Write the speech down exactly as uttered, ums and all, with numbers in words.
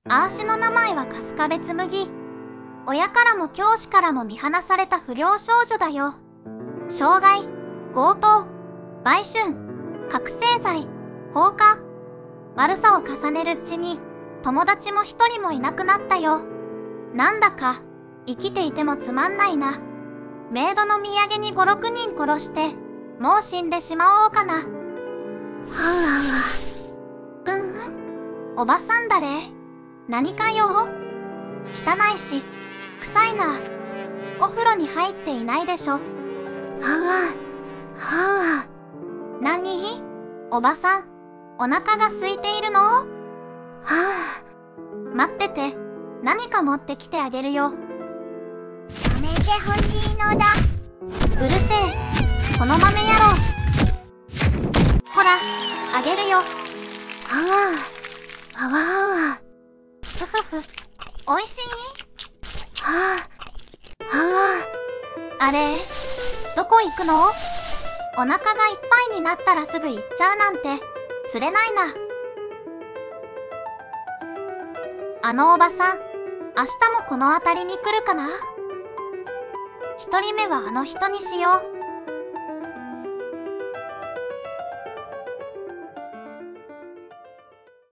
あーしの名前は春日部紬。親からも教師からも見放された不良少女だよ。傷害、強盗、売春、覚醒剤、放火。悪さを重ねるうちに友達も一人もいなくなったよ。なんだか生きていてもつまんないな。メイドの土産にご、ろくにん殺してもう死んでしまおうかな。はぁ、うん、おばさん誰？何かよ。汚いし臭いな。お風呂に入っていないでしょ。はぁ、はぁ。何？おばさん、お腹が空いているの？はぁ。待ってて、何か持ってきてあげるよ。やめてほしいのだ。うるせえ、この豆野郎。ほら、あげるよ。はぁ、はわー。ふふふ、おいしい？はぁ、はぁ。あれ、どこ行くの？お腹がいっぱいになったらすぐ行っちゃうなんて釣れないな。あのおばさん、明日もこの辺りに来るかな？一人目はあの人にしよう。